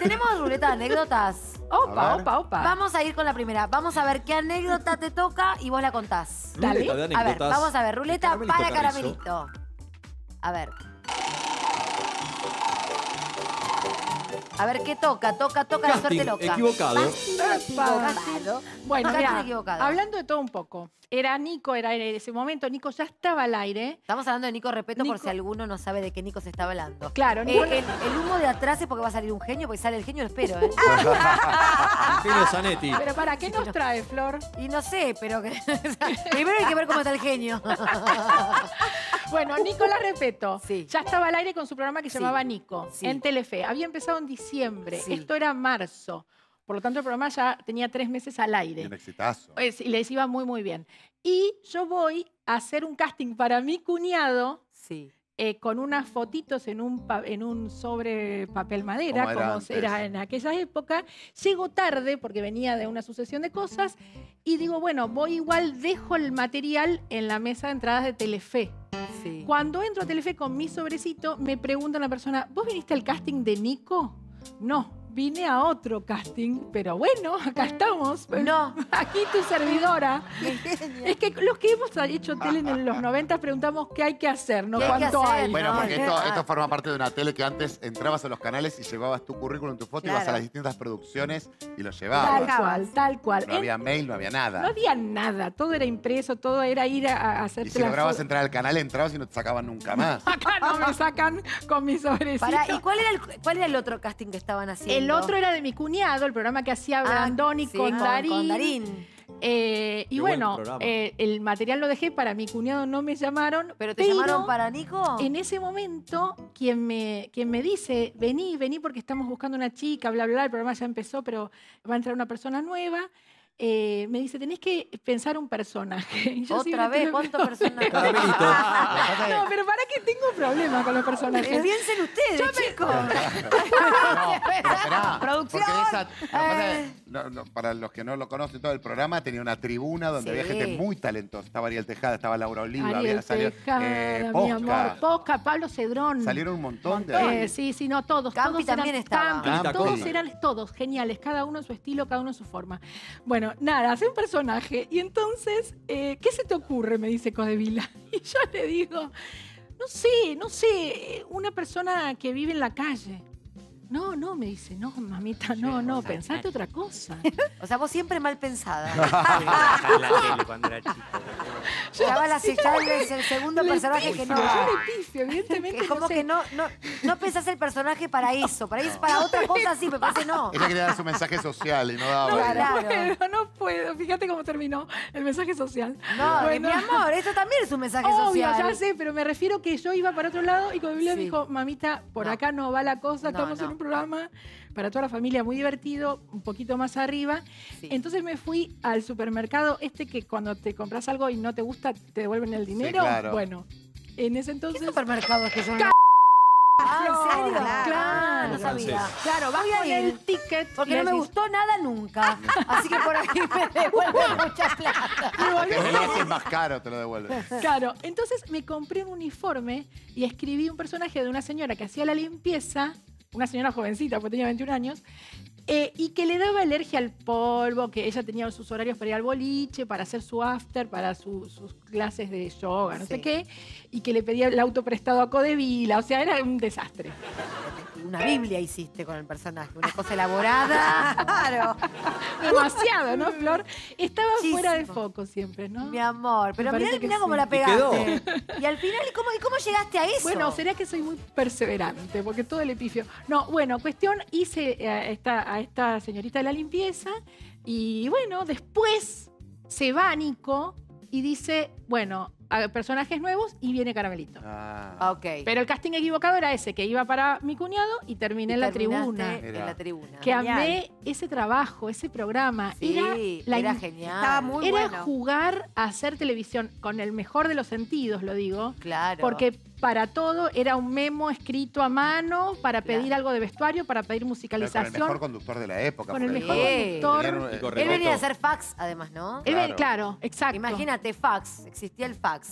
tenemos ruleta de anécdotas. Opa. Vamos a ir con la primera. Vamos a ver qué anécdota te toca y vos la contás. Dale. Ruleta de A ver, anécdotas. vamos a ver. Ruleta Caramelito para Carrizo. Caramelito. A ver. A ver, ¿qué toca? Toca, la Casting suerte loca. equivocado. Bueno, Casting mira, equivocado. hablando de todo un poco. Era Nico, era en ese momento. Nico ya estaba al aire. Estamos hablando de Nico Repeto por Nico. si alguno no sabe de qué Nico se está hablando. Claro, Nico. El humo de atrás es porque va a salir un genio, porque sale el genio, lo espero, ¿eh? Genio Zanetti. Pero para, ¿qué nos trae, Flor? Y no sé, pero que... primero hay que ver cómo está el genio. Bueno, Nicolás Repeto Sí. ya estaba al aire con su programa que se Sí. llamaba Nico, Sí. en Telefe. Había empezado en diciembre. Sí. Esto era marzo. Por lo tanto, el programa ya tenía 3 meses al aire. Un exitazo. Y les iba muy, muy bien. Y yo voy a hacer un casting para mi cuñado Sí. con unas fotitos en un sobre papel madera, Como era como antes. era en aquella época. Llego tarde porque venía de una sucesión de cosas y digo, bueno, voy igual, dejo el material en la mesa de entradas de Telefe. Sí. Cuando entro a Telefe con mi sobrecito, me pregunta una persona, ¿vos viniste al casting de Nico? No, vine a otro casting, pero bueno, acá estamos. No. Aquí tu servidora. Es que los que hemos hecho tele en los 90 preguntamos qué hay que hacer, no ¿Qué hay que cuánto hacer? hay. Bueno, No, porque es esto verdad. forma parte de una tele que antes entrabas a los canales y llevabas tu currículum, tu foto, ibas a Claro. las distintas producciones y lo Tal llevabas. cual, tal cual. No había mail, no había No nada. había nada, todo era impreso, todo era ir a hacer Y si lograbas entrar al canal, entrabas y no te sacaban nunca más. Acá no me sacan con mi sobrecito. Pará, ¿y cuál era el otro casting que estaban haciendo? El otro era de mi cuñado, el programa que hacía Brandoni sí, con Darín. Con Darín. Y Qué bueno, buen programa. el material lo dejé para mi cuñado, no me llamaron. ¿Pero te llamaron para Nico? En ese momento, quien me dice, vení porque estamos buscando una chica, bla, bla, bla, el programa ya empezó, pero va a entrar una persona nueva. Me dice, tenés que pensar un personaje. Y yo ¿Otra siempre vez? tuve- ¿Cuántos personajes? Caramelito. No, pero para que tengo problemas con los personajes. Piensen ustedes, chicos. No, pero esperá, Producción. porque lo que pasa es que, para los que no lo conocen, todo el programa tenía una tribuna donde Sí. había gente muy talentosa. Estaba Ariel Tejada, estaba Laura Oliva, Ariel salió Tejada, mi Posca. amor, Posca, Pablo Cedrón. Salieron un montón de... Sí, no, todos. Campi todos también eran, estaba. Campi, todos Campi. eran todos geniales, cada uno en su estilo, cada uno en su forma. Bueno, nada, hace un personaje. Y entonces, ¿qué se te ocurre? Me dice Codevila. Y yo le digo, no sé, una persona que vive en la calle. No, me dice, no, mamita, no, pensate otra cosa. O sea, vos siempre mal pensada. En la tele cuando era chico. Ya va el segundo Le personaje que pifio, no. yo le pifio, evidentemente. Es como no sé. que no pensás el personaje para eso. Para ir para otra cosa, sí, me parece no. Ella quería dar su mensaje social y no daba... No, Claro. no puedo. Fíjate cómo terminó el mensaje social. No, Bueno. mi amor, esto también es un mensaje Obvio, social. ya sé, pero me refiero que yo iba para otro lado y cuando Biblia Sí. me dijo, mamita, por No. acá no va la cosa, No, estamos no. en un programa para toda la familia muy divertido, un poquito más arriba. Sí. Entonces me fui al supermercado que cuando te compras algo y no te gusta te devuelven el dinero. claro. Bueno, en ese ¿Qué entonces... supermercado es que yo no? Ah, ¿en serio? Claro. No sabía. Claro, vas Voy a con ir. el ticket. Porque y no me decís, gustó nada nunca. Así que por ahí me devuelven mucha plata. Que en realidad si es más caro, te lo devuelven. Claro, entonces me compré un uniforme y escribí un personaje de una señora que hacía la limpieza, una señora jovencita, porque tenía 21 años, y que le daba alergia al polvo, que ella tenía sus horarios para ir al boliche, para hacer su after, para sus clases de yoga, no sé Sí. qué, y que le pedía el auto prestado a Codevila, o sea, era un desastre. Una Biblia hiciste con el personaje, una cosa elaborada. Claro. Demasiado, ¿no, Flor? Estaba Muchísimo. fuera de foco siempre, ¿no? Mi amor, pero Me mirá, parece que mirá cómo sí. la Y quedó. pegaste. Y al final, ¿cómo llegaste a eso? Bueno, sería que soy muy perseverante, porque todo el epifio. No, bueno, cuestión, hice a esta señorita de la limpieza y bueno, después se va Nico y dice, bueno, a personajes nuevos y viene Caramelito. Ah. Ok. Pero el casting equivocado era ese, que iba para mi cuñado y terminé en la Terminaste tribuna. En la tribuna. Que Genial. amé ese trabajo, ese programa. Sí, era genial. Estaba muy Era bueno. jugar a hacer televisión con el mejor de los sentidos, lo digo. Claro. Porque para todo era un memo escrito a mano para pedir Claro. algo de vestuario, para pedir Con el musicalización. mejor conductor de la época. Con el porque mejor Sí. conductor. tenían un- Él venía a hacer fax, además, ¿no? Él ven- Claro. claro, exacto. Imagínate, fax. Existía el fax.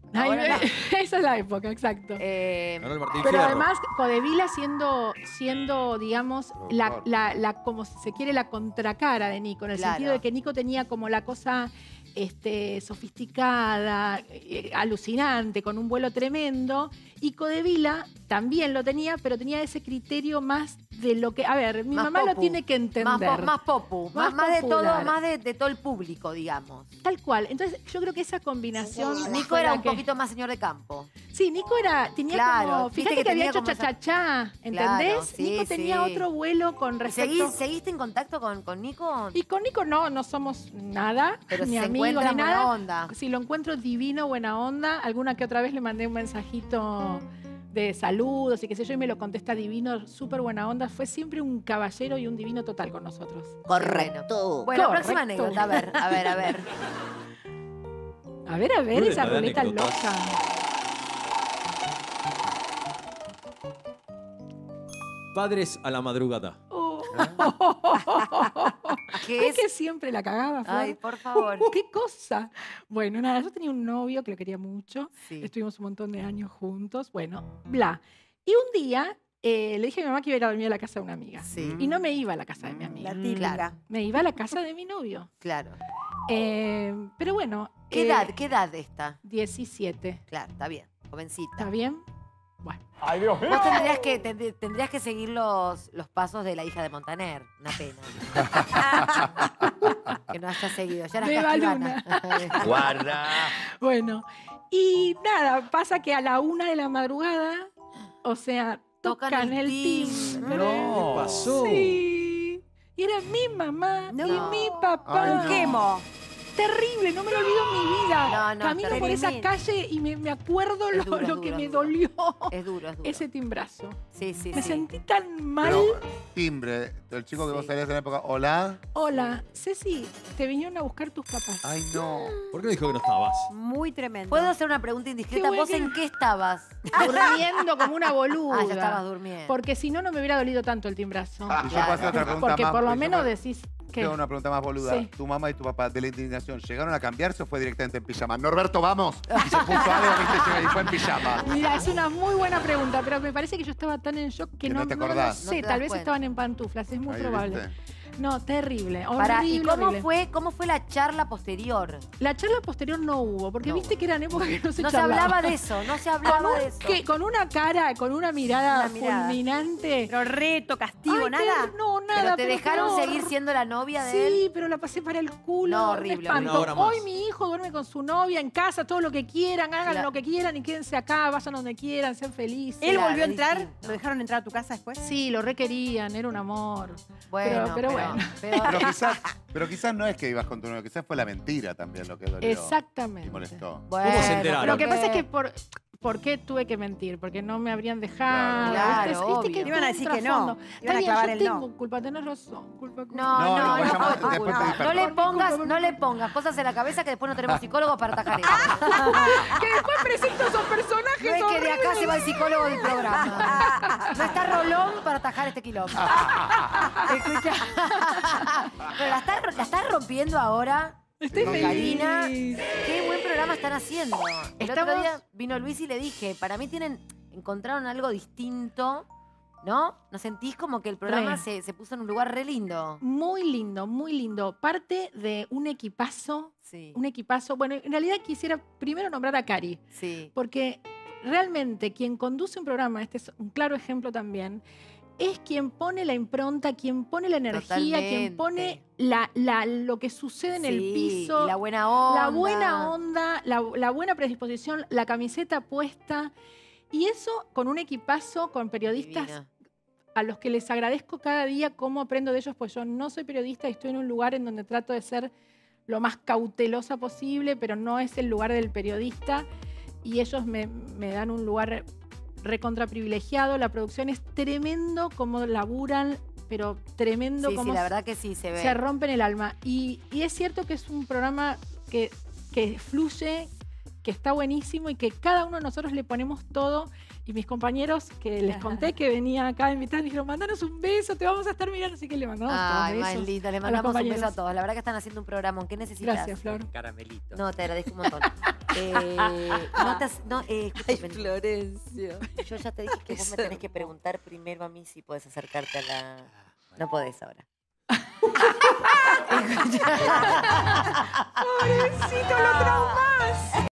Ay, Ahora no. esa es la época, exacto. Ganó el Martín Pero Fierro. además, Codevila siendo digamos, como si se quiere, la contracara de Nico, en el Claro. sentido de que Nico tenía como la cosa sofisticada, alucinante, con un vuelo tremendo, y Codevila también lo tenía, pero tenía ese criterio más de lo que... A ver, mi Más mamá lo popu. tiene que entender. Más popu, Más más de todo, popular. más de todo el público, digamos. Tal cual. Entonces, yo creo que esa combinación... Nico fue era la un que- poquito más señor de campo. Sí, Nico tenía Claro, como... viste Fíjate que que había tenía hecho como esa- cha-cha-cha, ¿entendés? Claro, sí, Nico tenía sí. otro vuelo con respecto... ¿Seguiste en contacto con Nico? Y con Nico no somos nada, Pero ni se amigos, encuentra ni buena nada. onda. Si lo encuentro divino, buena onda. Alguna que otra vez le mandé un mensajito de saludos y qué sé yo, y me lo contesta divino, súper buena onda. Fue siempre un caballero y un divino total con nosotros. Correcto. Bueno, Correcto. próxima anécdota. A ver. A ver, Ruleta esa de ruleta anécdotas. loca. Padres a la madrugada. Oh. ¿Qué Es es? que siempre la cagaba, Flor. Ay, por favor. ¡Qué cosa! Bueno, nada, yo tenía un novio que lo quería mucho. Sí. Estuvimos un montón de años juntos. Bueno, bla. Y un día le dije a mi mamá que iba a ir a dormir a la casa de una amiga. Sí. Y no me iba a la casa de mi amiga. La típica. Claro. Me iba a la casa de mi novio. Claro. Pero bueno. ¿Qué edad esta? 17. Claro, está bien. Jovencita. ¿Está bien? Bueno. Vos tendrías que seguir los pasos de la hija de Montaner. Una pena. Que no haya seguido. Ya De eras casquivana. Guarda. Bueno. Y nada, pasa que a la 1 de la madrugada, o sea, tocan el timbre. ¿Qué pasó? Sí. Y era mi mamá No. y mi papá. Ay, Un no. quemo. Terrible, no me lo olvido en mi vida. No, no, Camino por esa terrible. calle y me acuerdo Es duro, lo es que duro, me es duro. dolió. Es duro. Ese timbrazo. Sí, sí, Me sí. sentí tan mal. Pero, timbre, el chico que vos Sí. salías en la época, hola. Hola, Ceci, te vinieron a buscar tus papás. Ay, no. ¿Por qué dijo que no estabas? Muy tremendo. ¿Puedo hacer una pregunta indiscreta? Qué bueno ¿Vos que- en qué estabas? Durmiendo como una boluda. Ah, ya estabas durmiendo. Porque si no, no me hubiera dolido tanto el timbrazo. Y yo puedo hacer otra pregunta Porque más. por lo porque yo menos me- decís que... Tengo una pregunta más boluda. Sí. ¿Tu mamá y tu papá de la indignación llegaron a cambiarse o fue directamente en pijama? Norberto, vamos. Y se puso algo, viste, y fue en pijama. Mira, es una muy buena pregunta, pero me parece que yo estaba tan en shock que Que no te lo acordás. sé. No te das Tal vez cuenta. estaban en pantuflas, es muy Ahí, probable. ¿viste? No, terrible, Pará, ¿y horrible, horrible. cómo fue la charla posterior? La charla posterior no hubo, porque No viste que eran épocas que no se No se charlaba. hablaba de eso, no se Con, hablaba un- de eso. con una cara, con una mirada Una mirada. fulminante. Pero reto, castigo, Ay, nada. No, nada. ¿Pero te dejaron peor. seguir siendo la novia de él? Sí, pero la pasé para el culo. No, un horrible, espanto. una hora más. Hoy mi hijo duerme con su novia en casa, todo lo que quieran, hagan Claro. lo que quieran y quédense acá, vayan donde quieran, sean felices. ¿Él Claro, volvió a es entrar? distinto. ¿Lo dejaron entrar a tu casa después? Sí, lo requerían, era un amor. Bueno, pero bueno. Pero quizás no es que ibas con tu novio, quizás fue la mentira también lo que dolió. Y Exactamente. molestó. Bueno, ¿Cómo se enteraron? Lo que porque- pasa es que ¿por qué tuve que mentir? Porque no me habrían dejado. Claro, ¿viste? obvio. ¿Viste que Te iban a tuvo un decir que trasfondo? no. Está Iban a bien, clavar yo el tengo no. culpa, tenés razón. Culpa. No, No, no, después no, llamás- fue tu después culpa. pedís No le perdón. pongas cosas en la cabeza que después no tenemos psicólogos para atajar eso. Que después presento esos personajes No es que de acá horribles. se va el psicólogo del programa. No está Rolón para atajar este quilombo. Escucha. Pero la estás rompiendo ahora. Estoy Con feliz. Karina. Qué buen programa están haciendo. El otro Estamos- día vino Luis y le dije, para mí encontraron algo distinto, ¿no? ¿No sentís como que el programa Re. se puso en un lugar re lindo? Muy lindo, muy lindo. Parte de un equipazo. Sí, Bueno, en realidad quisiera primero nombrar a Cari, sí. porque realmente quien conduce un programa, este es un claro ejemplo también, es quien pone la impronta, quien pone la energía, quien pone lo que sucede en el Sí, piso, y la buena onda. la buena onda, la buena predisposición, la camiseta puesta. Y eso con un equipazo, con periodistas Divina. a los que les agradezco cada día cómo aprendo de ellos, pues yo no soy periodista y estoy en un lugar en donde trato de ser lo más cautelosa posible, pero no es el lugar del periodista y ellos me dan un lugar recontra privilegiado. La producción es tremendo como laburan, pero tremendo Sí, como sí, la verdad que sí, se ve. se rompen el alma. Y es cierto que es un programa que fluye, que está buenísimo y que cada uno de nosotros le ponemos todo. Y mis compañeros que les conté que venía acá a invitar, dijeron, mandanos un beso, te vamos a estar mirando. Así que le mandamos Ay, todos más besos lindo. Le a los mandamos un beso a compañeros. todos. La verdad que están haciendo un programa. ¿Qué necesitas? Gracias, Flor. Caramelito. No, te agradezco un montón. Escúchame, Florencio. yo ya te dije que vos me tenés que preguntar primero a mí si puedes acercarte a la... No podés ahora. Pobrecito, lo traumó.